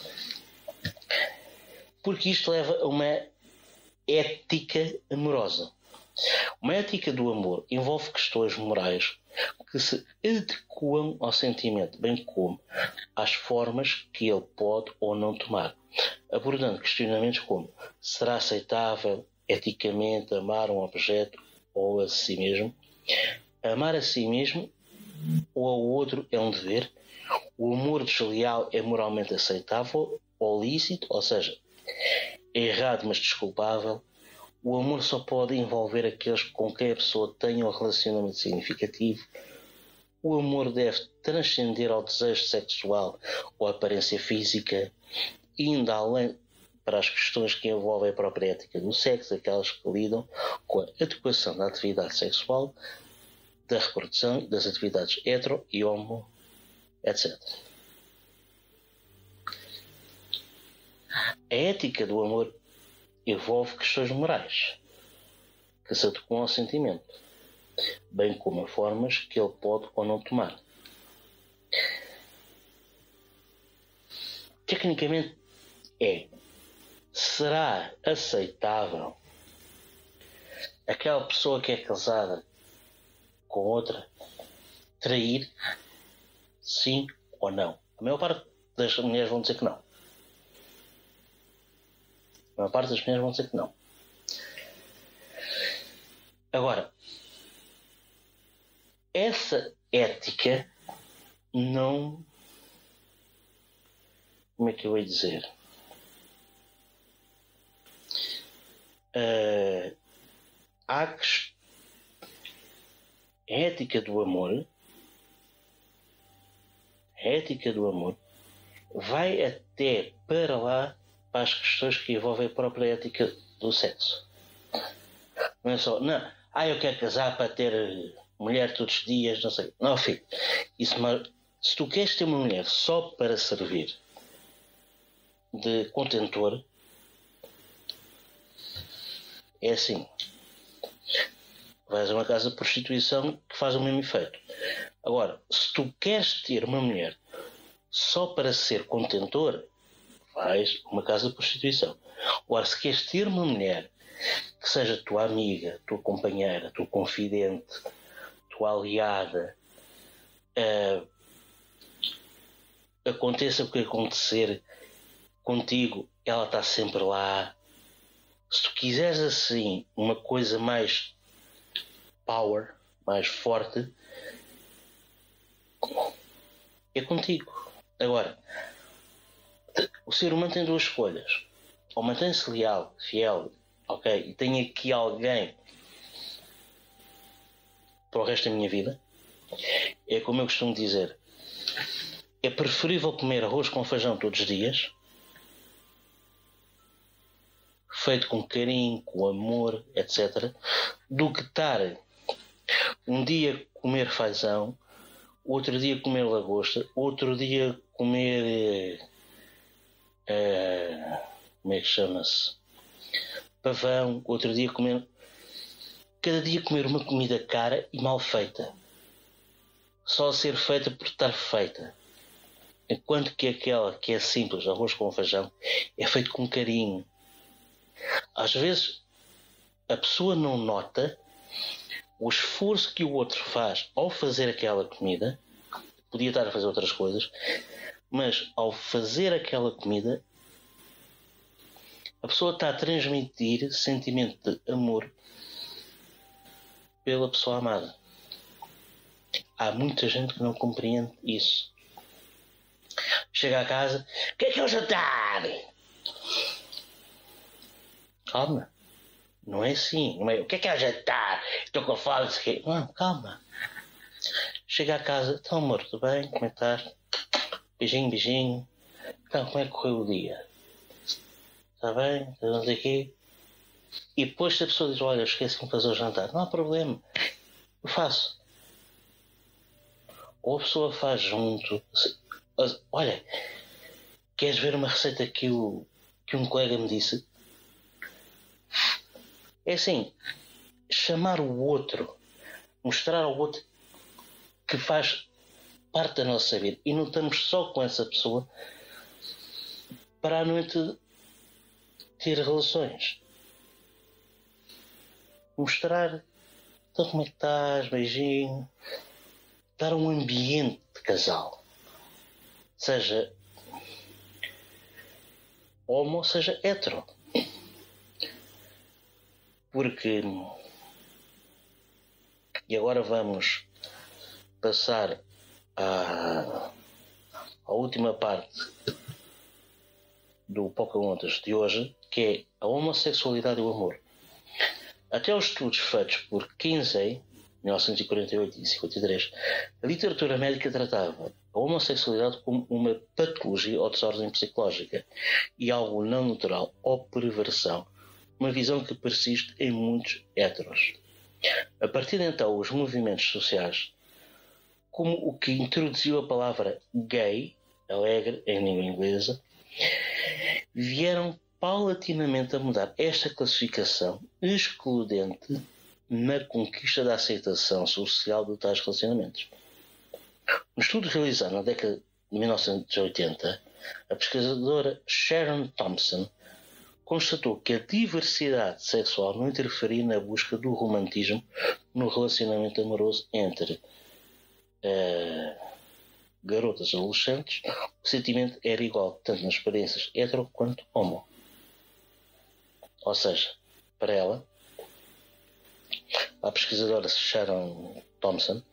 Porque isto leva a uma ética amorosa. Uma ética do amor envolve questões morais que se adequam ao sentimento, bem como às formas que ele pode ou não tomar, abordando questionamentos como: será aceitável eticamente amar um objeto ou a si mesmo? Amar a si mesmo ou ao outro é um dever? O amor desleal é moralmente aceitável ou lícito, ou seja, é errado mas desculpável? O amor só pode envolver aqueles com quem a pessoa tenha um relacionamento significativo. O amor deve transcender ao desejo sexual ou à aparência física, indo além para as questões que envolvem a própria ética do sexo, aquelas que lidam com a adequação da atividade sexual, da reprodução, das atividades hetero e homo, etcétera. A ética do amor envolve questões morais que se adequam ao sentimento, bem como a formas que ele pode ou não tomar. Tecnicamente é: será aceitável aquela pessoa que é casada com outra trair? Sim ou não? A maior parte das mulheres vão dizer que não. A maior parte das mulheres vão dizer que não. Agora, essa ética não... Como é que eu ia dizer? Uh, há que... A ética do amor... A ética do amor vai até para lá para as questões que envolvem a própria ética do sexo. Não é só, não, ah, eu quero casar para ter mulher todos os dias, não sei. Não, filho, isso, se tu queres ter uma mulher só para servir de contentor, é assim. Vais a uma casa de prostituição que faz o mesmo efeito. Agora, se tu queres ter uma mulher só para ser contentor, vais a uma casa de prostituição. Agora, se queres ter uma mulher que seja tua amiga, tua companheira, tua confidente, tua aliada, uh, aconteça o que acontecer contigo, ela está sempre lá. Se tu quiseres assim uma coisa mais power, mais forte, é contigo. Agora, o ser humano tem duas escolhas. Ou mantém-se leal, fiel, ok, e tenho aqui alguém para o resto da minha vida. É como eu costumo dizer, é preferível comer arroz com feijão todos os dias, feito com carinho, com amor, etcétera, do que estar um dia comer fazão, outro dia comer lagosta, outro dia comer uh, como é que chama-se? Pavão, outro dia comer, cada dia comer uma comida cara e mal feita, só a ser feita por estar feita, enquanto que aquela que é simples, arroz com feijão, é feito com carinho. Às vezes a pessoa não nota o esforço que o outro faz ao fazer aquela comida, podia estar a fazer outras coisas, mas ao fazer aquela comida a pessoa está a transmitir sentimento de amor pela pessoa amada. Há muita gente que não compreende isso. Chega a casa, o que é que é o jantar? Calma, não é assim. Não é, o que é que é o jantar? Estou com fome, sei. Não, calma. Chega a casa, então amor, tudo bem? Como é que estás? Beijinho, beijinho. Então, como é que correu o dia? Está bem? Não sei o quê. E depois se a pessoa diz, olha, esqueci-me de fazer o jantar. Não há problema. Eu faço. Ou a pessoa faz junto. Olha, queres ver uma receita que, o, que um colega me disse? É assim, chamar o outro, mostrar ao outro que faz parte da nossa vida e não estamos só com essa pessoa para a noite ter relações. Mostrar, então como é que estás, beijinho, dar um ambiente de casal, seja homo, seja hetero. Porque, e agora vamos passar à, à última parte do Pocahontas de hoje, que é a homossexualidade e o amor. Até os estudos feitos por Kinsey, mil novecentos e quarenta e oito e cinquenta e três, a literatura médica tratava a homossexualidade como uma patologia ou desordem psicológica e algo não natural ou perversão, uma visão que persiste em muitos héteros. A partir de então, os movimentos sociais, como o que introduziu a palavra gay, alegre em língua inglesa, vieram paulatinamente a mudar esta classificação excludente na conquista da aceitação social de tais relacionamentos. No estudo realizado na década de mil novecentos e oitenta, a pesquisadora Sharon Thompson constatou que a diversidade sexual não interferia na busca do romantismo no relacionamento amoroso entre uh, garotas e adolescentes. O sentimento era igual tanto nas experiências hetero quanto homo. Ou seja, para ela, a pesquisadora Sharon Thompson,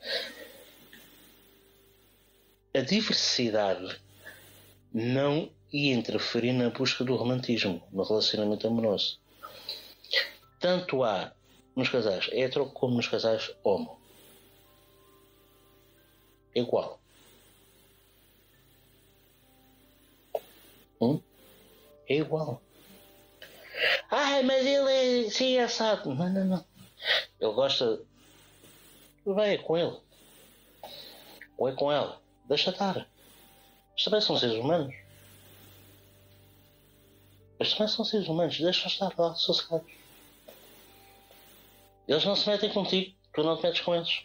a diversidade não ia interferir na busca do romantismo no relacionamento amoroso. Tanto há nos casais hetero como nos casais homo. Igual. Hum? É igual. Ah, mas ele é assim assado. Não, não, não. Ele gosta. Vai é com ele. Ou é com ela. Deixa estar. Eles também são seres humanos. Eles também são seres humanos. Deixa estar lá, sossegados. Eles não se metem contigo. Tu não te metes com eles.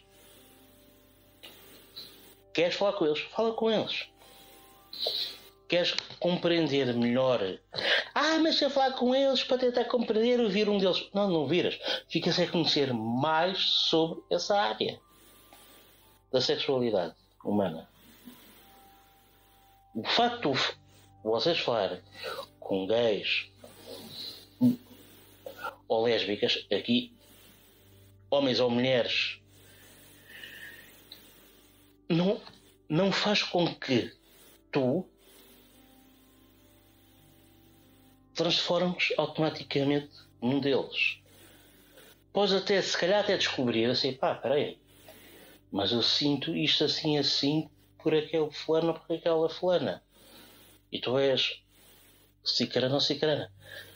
Queres falar com eles? Fala com eles. Queres compreender melhor? Ah, mas se eu falar com eles para tentar compreender, eu vir um deles. Não, não viras. Ficas a conhecer mais sobre essa área da sexualidade humana. O facto de vocês falarem com gays ou lésbicas, aqui, homens ou mulheres, não, não faz com que tu transformes automaticamente num deles. Podes até, se calhar, até descobrir assim, pá, peraí, mas eu sinto isto assim, assim, por aquele fulano ou por aquela fulana. E tu és cicarana ou cicarana.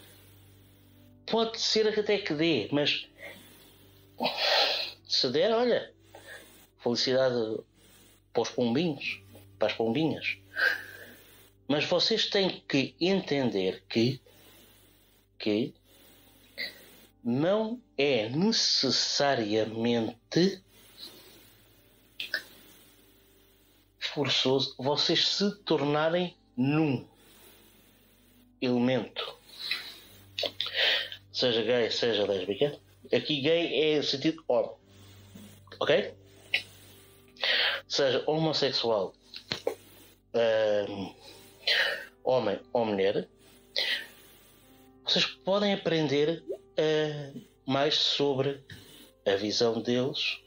Pode ser até que dê, mas se der, olha, felicidade para os pombinhos, para as pombinhas. Mas vocês têm que entender que, que não é necessariamente forçoso vocês se tornarem num elemento. Seja gay, seja lésbica. Aqui gay é sentido homem. Ok? Seja homossexual, um, homem ou mulher, vocês podem aprender uh, mais sobre a visão deles.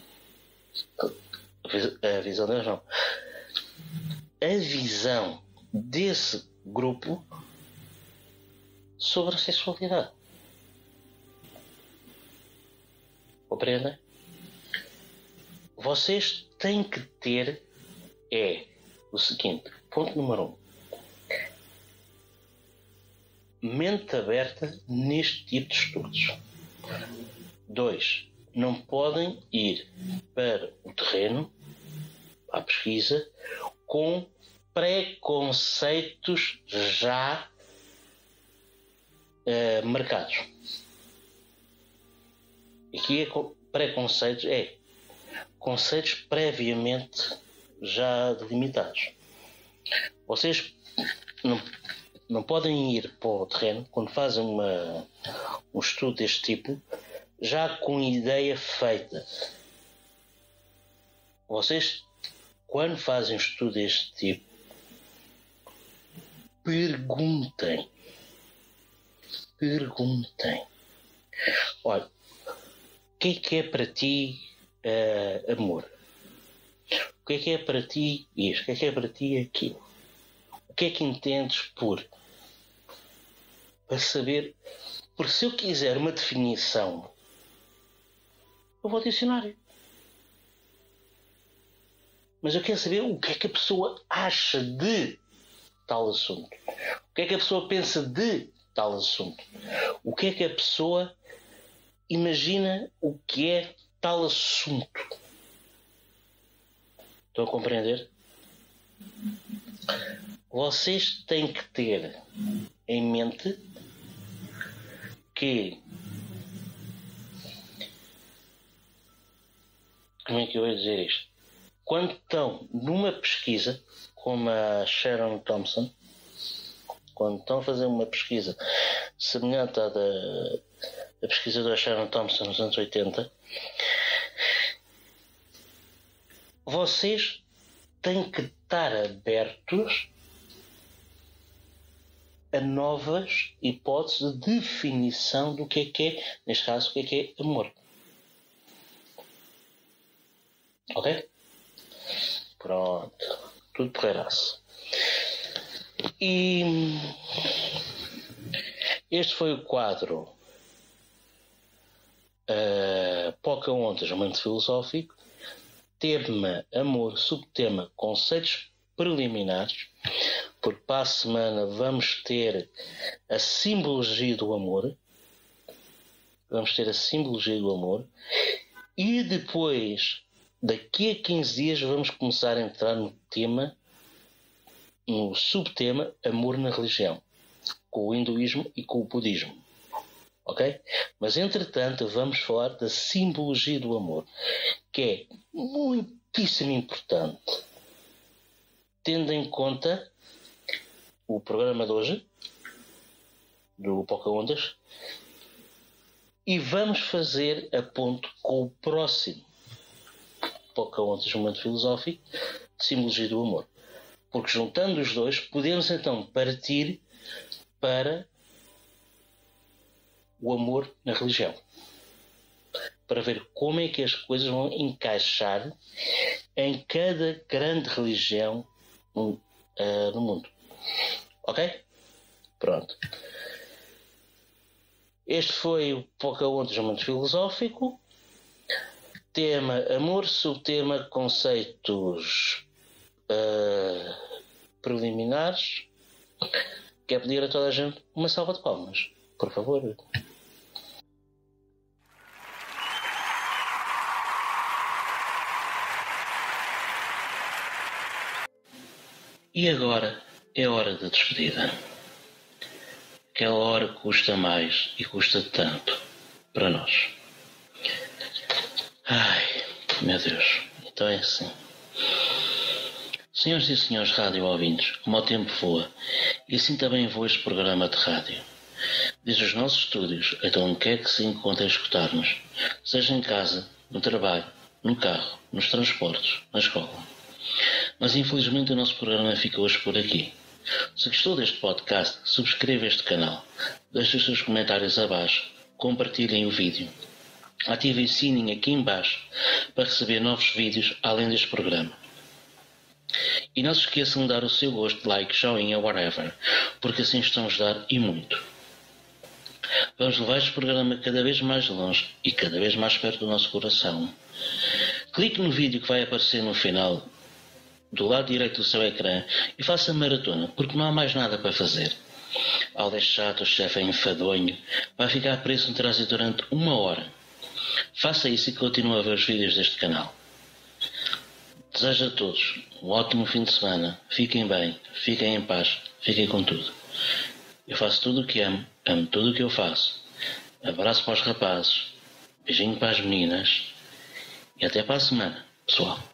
A visão deles não. A visão desse grupo sobre a sexualidade. Compreendem? Vocês têm que ter é o seguinte, ponto número um. Mente aberta neste tipo de estudos. Dois. Não podem ir para o terreno, à pesquisa, com preconceitos já uh, marcados. Aqui é preconceitos, é conceitos previamente já delimitados. Vocês não, não podem ir para o terreno quando fazem uma, um estudo deste tipo já com ideia feita. Vocês, quando fazem um estudo deste tipo, perguntem. Perguntem. Olha, o que é que é para ti uh, amor? O que é que é para ti isto? O que é que é para ti aquilo? O que é que entendes por? Para saber, porque se eu quiser uma definição, eu vou ao dicionário. Mas eu quero saber o que é que a pessoa acha de tal assunto. O que é que a pessoa pensa de tal assunto. O que é que a pessoa imagina o que é tal assunto. Estão a compreender? Vocês têm que ter em mente que, como é que eu ia dizer isto? Quando estão numa pesquisa, como a Sharon Thompson, quando estão a fazer uma pesquisa semelhante à da, da pesquisadora Sharon Thompson nos anos oitenta, vocês têm que estar abertos a novas hipóteses de definição do que é que é, neste caso, o que é que é amor. Ok? Pronto. Tudo porreiraço. E este foi o quadro uh, Pocahontas, Momento Filosófico. Tema amor, subtema conceitos preliminares, porque para a semana vamos ter a simbologia do amor. vamos ter a simbologia do amor. E depois, daqui a quinze dias, vamos começar a entrar no tema, no subtema amor na religião, com o hinduísmo e com o budismo. Ok? Mas, entretanto, vamos falar da simbologia do amor, que é muitíssimo importante, tendo em conta o programa de hoje, do Pocahontas, e vamos fazer a ponto com o próximo Pocahontas, momento filosófico, de simbologia do amor. Porque juntando os dois, podemos então partir para o amor na religião. Para ver como é que as coisas vão encaixar em cada grande religião no, uh, no mundo. Ok? Pronto. Este foi o Pocahontas, momento filosófico. Tema amor, subtema conceitos uh, preliminares. Quero pedir a toda a gente uma salva de palmas, por favor. E agora é a hora da despedida. Aquela hora custa mais e custa tanto para nós. Ai, meu Deus, então é assim. Senhoras e senhores rádio ouvintes, como o tempo voa, e assim também voa este programa de rádio. Desde os nossos estúdios até onde quer que se encontre a escutar-nos, seja em casa, no trabalho, no carro, nos transportes, na escola. Mas infelizmente o nosso programa fica hoje por aqui. Se gostou deste podcast, subscreva este canal, deixe os seus comentários abaixo, compartilhem o vídeo, ativem o sininho aqui em baixo para receber novos vídeos além deste programa. E não se esqueçam de dar o seu gosto, like, joinha, whatever, porque assim estão a ajudar e muito. Vamos levar este programa cada vez mais longe e cada vez mais perto do nosso coração. Clique no vídeo que vai aparecer no final do lado direito do seu ecrã e faça a maratona, porque não há mais nada para fazer. Aula é chato, o chefe é enfadonho, vai ficar preso no trânsito durante uma hora. Faça isso e continue a ver os vídeos deste canal. Desejo a todos um ótimo fim de semana. Fiquem bem, fiquem em paz, fiquem com tudo. Eu faço tudo o que amo, amo tudo o que eu faço. Abraço para os rapazes, beijinho para as meninas e até para a semana, pessoal.